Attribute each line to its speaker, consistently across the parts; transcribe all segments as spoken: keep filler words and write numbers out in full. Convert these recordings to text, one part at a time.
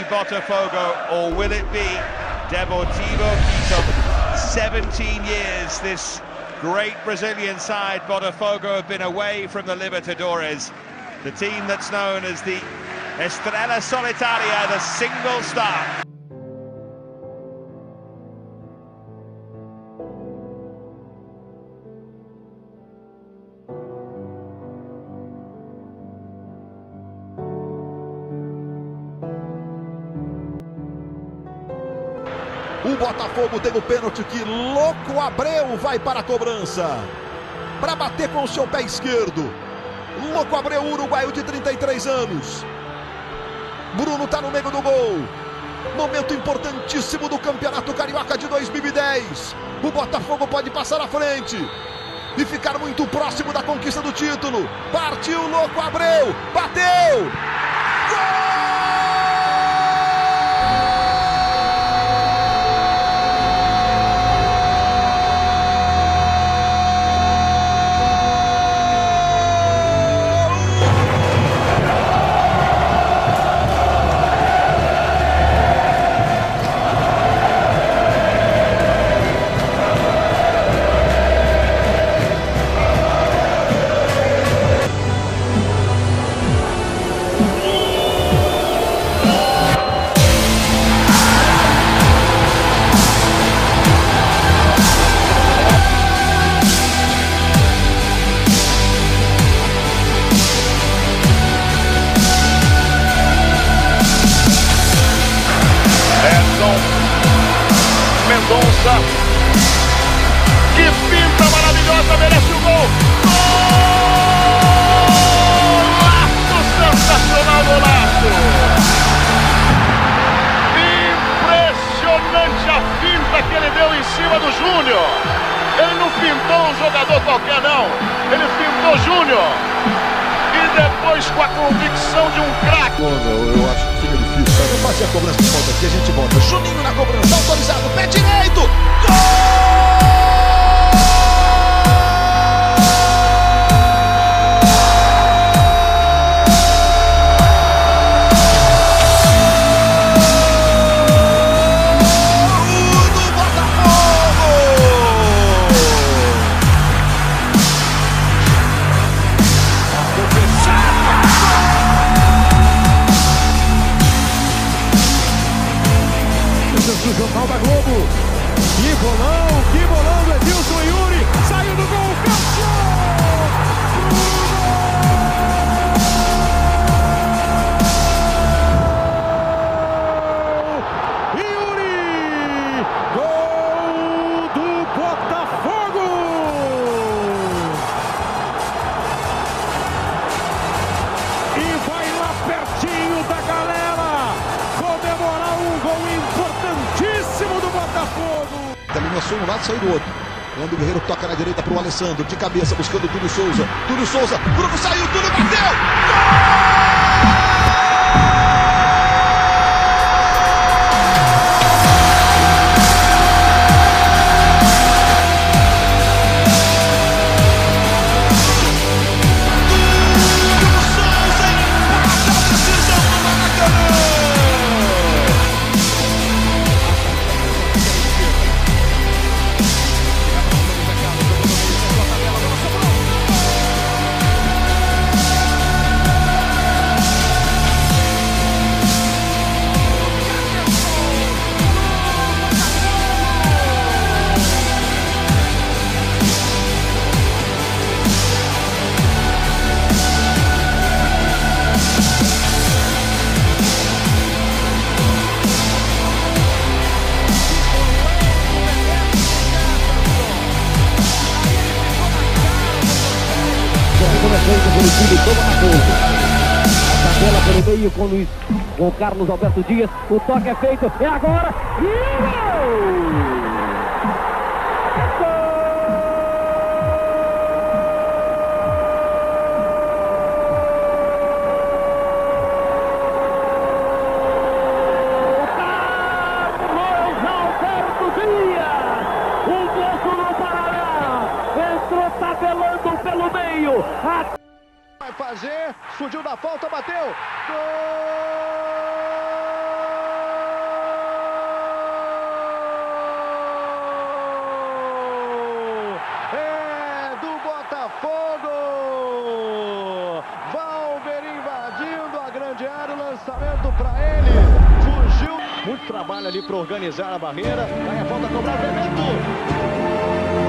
Speaker 1: Botafogo, or will it be Deportivo Quito? seventeen years this great Brazilian side, Botafogo, have been away from the Libertadores. The team that's known as the Estrela Solitaria, the single star.
Speaker 2: O Botafogo tem o pênalti que Louco Abreu vai para a cobrança. Para bater com o seu pé esquerdo. Louco Abreu, uruguaio de trinta e três anos. Bruno está no meio do gol. Momento importantíssimo do Campeonato Carioca de dois mil e dez. O Botafogo pode passar à frente e ficar muito próximo da conquista do título. Partiu Louco Abreu. Bateu. Gol!
Speaker 3: Mendonça, que pinta maravilhosa, merece o gol. Golaço, sensacional, golaço. Impressionante a finta que ele deu em cima do Júnior. Ele não fintou um jogador qualquer, não. Ele fintou Júnior. E depois com a convicção de um craque.
Speaker 2: Eu acho que fica difícil. Eu vou fazer a cobrança de volta aqui, a gente volta. Juninho na cobrança, autorizado, pé direito. Gol!
Speaker 4: Do Jornal da Globo. Que bolão, que bolão do Edilson Yuri. Saiu do gol, Cássio! Yuri! Gol do Botafogo! E vai lá pertinho da galera comemorar um gol importantíssimo do Botafogo.
Speaker 2: Eliminação um lado, saiu do outro. Leandro Guerreiro toca na direita para o Alessandro. De cabeça, buscando o Túlio Souza. Túlio Souza, Bruno saiu, Túlio bateu! Gol!
Speaker 5: Pelo time do Botafogo. A tabela pelo meio com, Luiz, com Carlos Alberto Dias. O toque é feito. É agora. E o gol! Carlos Alberto Dias! O gol no Paraná! Entrou tabelando pelo meio. A
Speaker 4: Vai fazer, fugiu da falta, bateu. Gol!
Speaker 6: lançamento para ele. Fugiu. Muito trabalho ali para organizar a barreira. Aí a falta cobrada, Bebeto.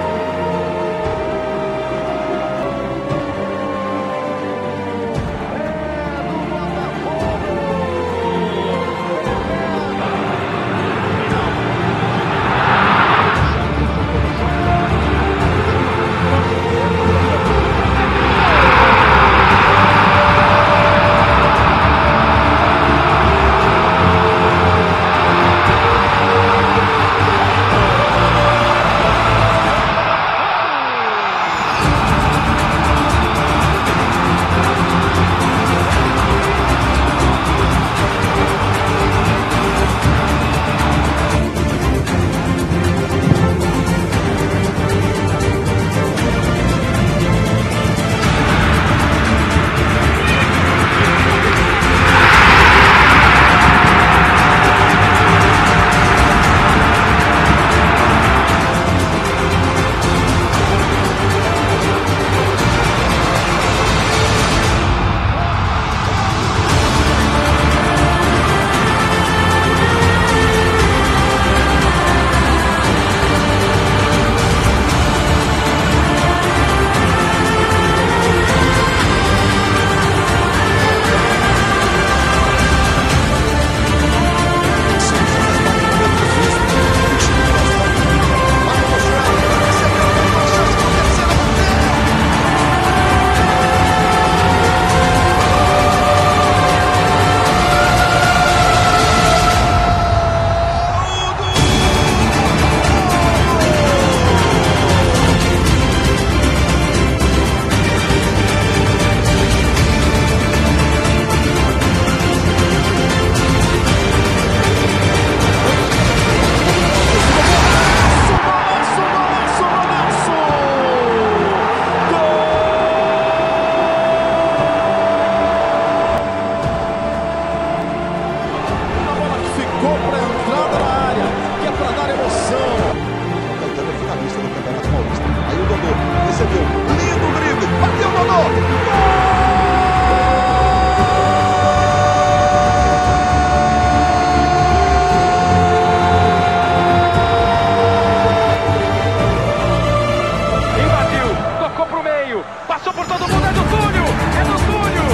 Speaker 4: Passou por todo mundo, é do Túlio! É do Túlio!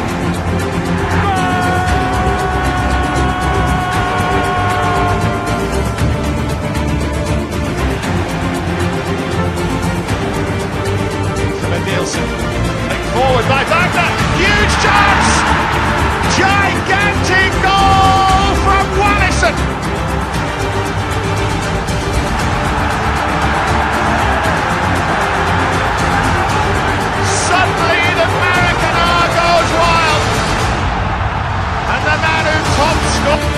Speaker 1: From Adilson, take forward by Wagner, huge chance! Gigantic goal from Wallison! Suddenly the Maracanã goes wild, and the man who top scored,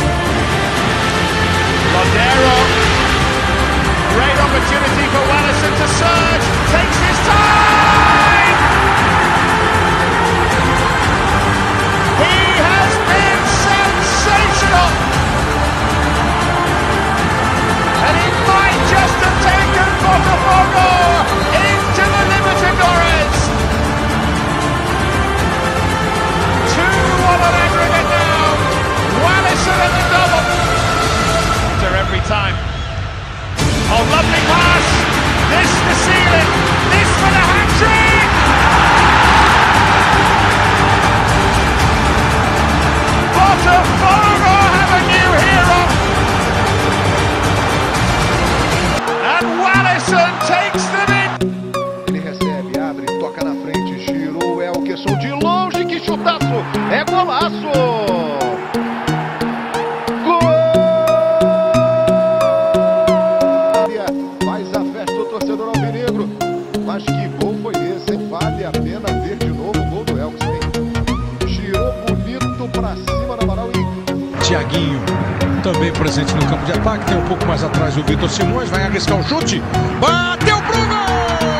Speaker 1: Lodero, great opportunity for Wallison to surge, takes his time! He has been sensational, and he might just have taken Botafogo into the Libertadores. On an aggregate now, Wallison at the double. Every time. Oh, lovely pass. This to seal it. This for the hat-trick. Botafogo have a new hero. And Wallison takes them in.
Speaker 3: Ele recebe, abre, toca na frente, girou, é o que sou de longe, que chutaço. É golaço! Gol! Faz a festa do torcedor alvinegro. Mas que gol foi esse? Vale a pena ver de novo o gol do Elkson. Girou bonito pra cima da Amaral e...
Speaker 4: Thiaguinho também presente no campo de ataque. Tem um pouco mais atrás o Vitor Simões. Vai arriscar o chute. Bateu pro gol!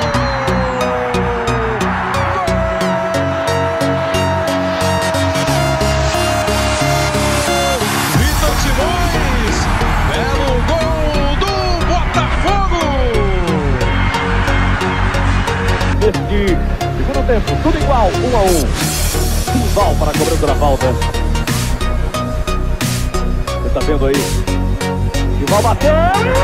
Speaker 5: Neste segundo tempo, tudo igual, um a um. Simval para a cobrança da falta.
Speaker 6: vendo aí.
Speaker 5: Rival bateu!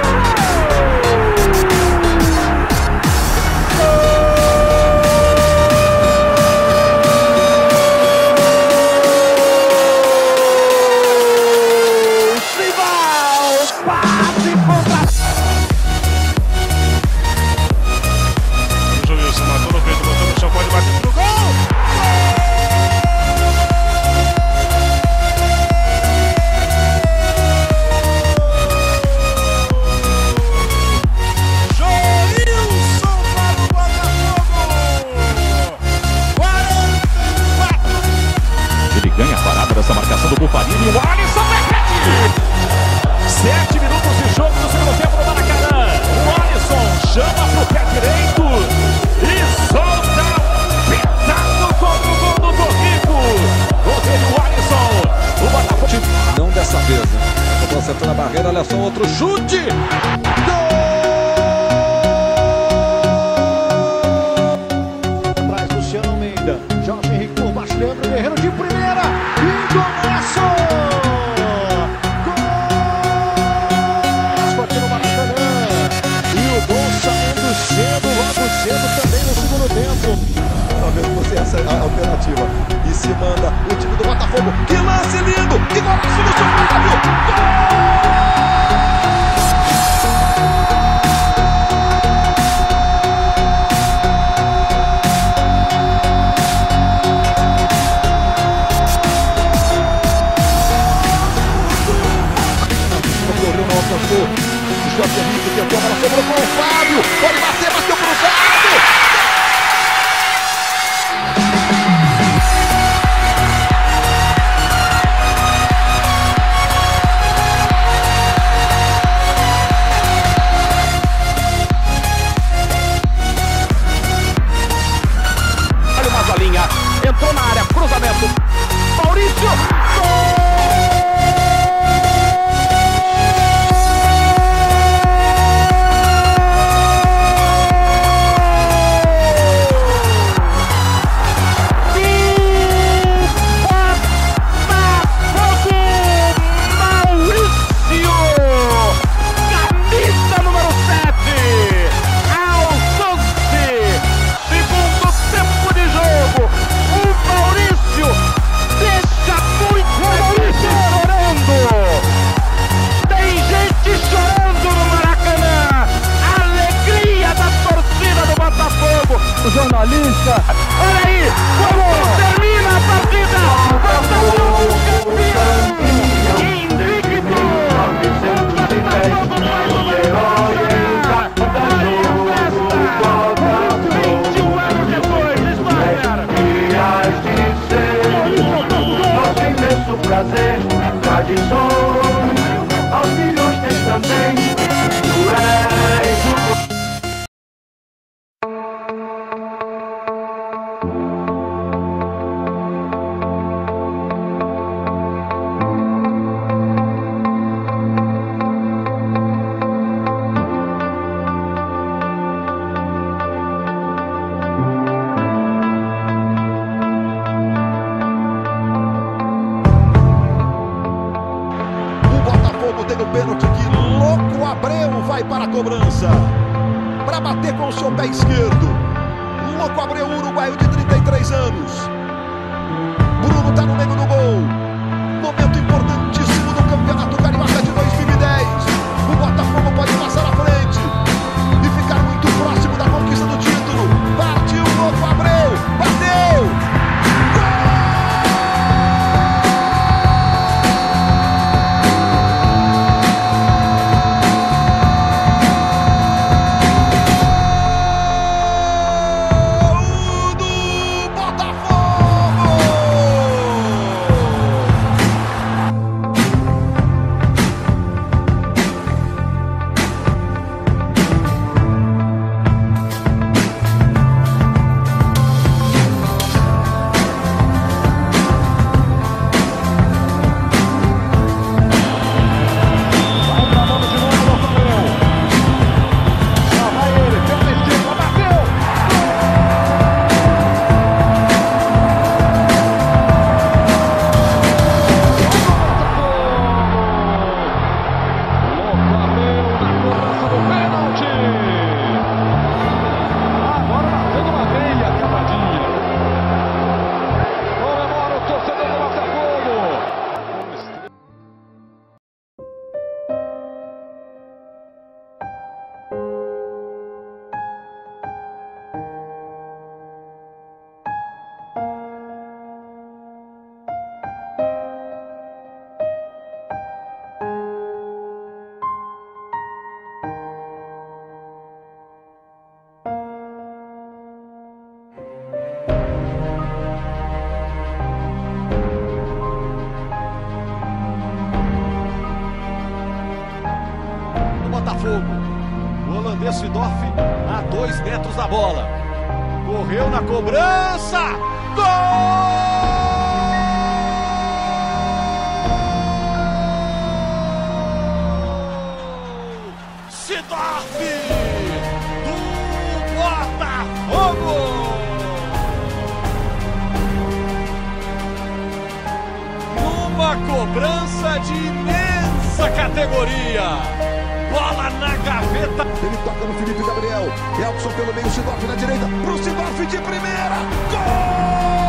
Speaker 4: Ganha a parada dessa marcação do Buffarini e o Alisson repete! Sete minutos de jogo no segundo tempo do Maracanã. O Alisson chama pro pé direito e solta petado contra o gol do Torrico. Gol dele, o Alisson. O Botafogo.
Speaker 2: Não dessa vez, né? Acabou acertando a barreira, olha só outro chute! Gol!
Speaker 6: Atrás, Luciano Almeida. Jorge Henrique por baixo, Leandro Guerreiro de primeira. E golaço! Gol! Aqui no Maracanã. E o gol saindo cedo, logo cedo também no segundo tempo.
Speaker 2: Talvez fosse essa a alternativa. E se manda o time do Botafogo. Que lance lindo! Que golaço do Flávio! Gol! O Jorge Henrique tentou, a bola sobrou com o Fábio. Pode bater, bateu cruzado.
Speaker 4: Olha o Mazolinha, entrou na área, cruzamento. Maurício, gol!
Speaker 5: Jornalista,
Speaker 4: olha aí, como termina a partida, Botafogo campeão, invicto, Botafogo mais uma vinte e um anos depois, Snyder.
Speaker 7: Nosso imenso prazer, tradições, aos milhões tem também, tu és o
Speaker 2: tem o pênalti que Louco Abreu vai para a cobrança. Para bater com o seu pé esquerdo. Louco Abreu, uruguaio de trinta e três anos. Bruno está no meio do gol. Momento importantíssimo do Campeonato Carioca de dois mil e dez. O Botafogo pode passar à frente e ficar muito próximo da conquista do título. Partiu Louco Abreu. Bateu.
Speaker 6: Sidorf a dois metros da bola. Correu na cobrança. Gol! Sidorf do Botafogo! Numa cobrança de imensa categoria. Bola na gaveta.
Speaker 2: Ele toca no Felipe Gabriel. Elton pelo meio, Sidorf na direita. Pro Sidorf de primeira. Gol!